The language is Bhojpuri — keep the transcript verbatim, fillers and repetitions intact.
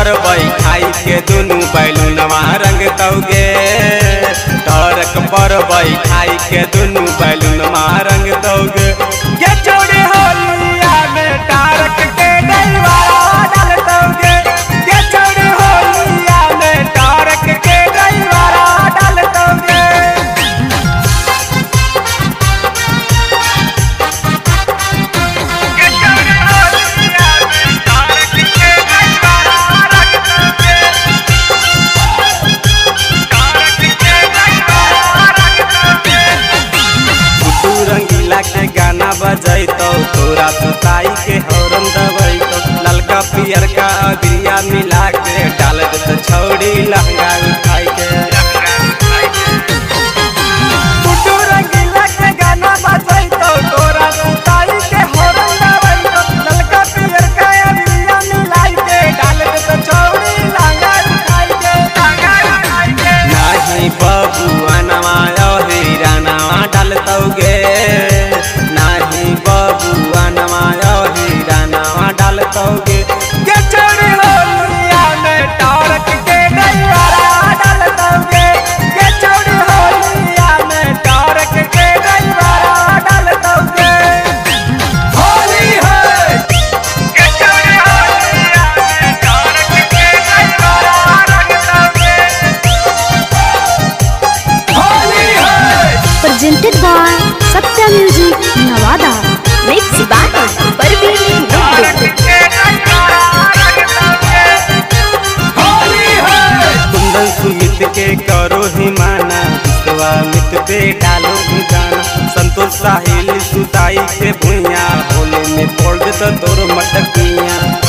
पर बैठाई के दुनू बैलूनवा रंग तौगे। टरक पर बैठाई के दुनू बैलूनवा रंग तौगे। ये चोरी होलिया में टारक के डैवारा डाल तौगे। ये चोरी होलिया में टारक के डैवारा डाल तौगे। के गाना बजैतो तोरा सुताई के हौरन दबैतो। ललका पियर का अबिया मिला के डाल दे छौड़ी लहंगा उठाई के। गुड्डू रंगीला के गाना बजैतो तोरा सुताई के हौरन दबैतो। ललका पियर का अबिया मिला के डाल दे छौड़ी लहंगा उठाई के। नाही बबुआ नवाया हीरा नवा डालतौगे। बबुआ नवाया हीरा नवा डालतौगे। ये चोरी होलिया में टारक के डैवारा डालतौगे। ये चोरी होलिया में टारक के डैवारा डालतौगे। होली है ये चोरी होलिया में टारक के डैवारा डालतौगे। होली है presented by Satya Music Navada। Mixed by Parveen कुंदन सुमित के करो ही माना। विश्वामित पे डालो ही गाना। संतोष साहिल सुताई के भुइया होले में फोड़ दे तोर मटकिया।